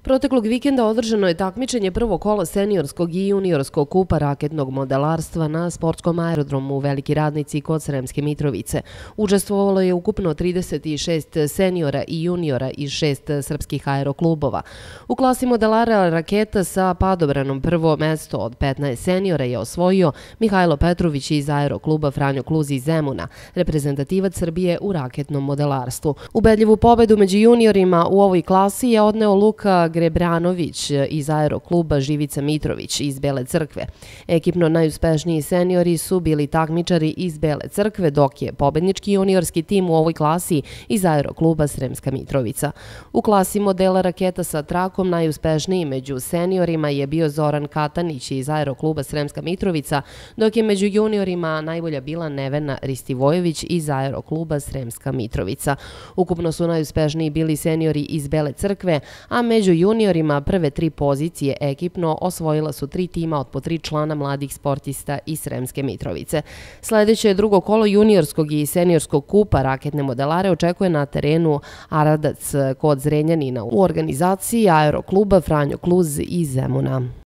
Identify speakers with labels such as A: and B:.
A: Proteklog vikenda održano je takmičenje prvog kola seniorskog i juniorskog kupa raketnog modelarstva na sportskom aerodromu Veliki Radnici kod Sremske Mitrovice. Učestvovalo je ukupno 36 seniora i juniora iz 6 srpskih aeroklubova. U klasi modelara raketa sa padobranom prvo mesto od 15 seniora je osvojio Mihajlo Petrović iz aerokluba Franjo Kluz iz Zemuna, reprezentativac Srbije u raketnom modelarstvu. Ubedljivu pobedu među juniorima u ovoj klasi je odneo Luka Grebranović iz aerokluba Živica Mitrović iz Bele Crkve. Ekipno najuspešniji seniori su bili takmičari iz Bele Crkve, dok je pobednički juniorski tim u ovoj klasi iz aerokluba Sremska Mitrovica. U klasi modela raketa sa trakom najuspešniji među seniorima je bio Zoran Katanić iz aerokluba Sremska Mitrovica, dok je među juniorima najbolja bila Nevena Ristivojević iz aerokluba Sremska Mitrovica. Ukupno su najuspešniji bili seniori iz Bele Crkve, a među juniorima prve 3 pozicije ekipno osvojila su 3 tima od po 3 člana mladih sportista iz Sremske Mitrovice. Sledeće drugo kolo juniorskog i seniorskog kupa raketne modelare očekuje na terenu Aradac kod Zrenjanina u organizaciji aerokluba Franjo Kluz iz Zemuna.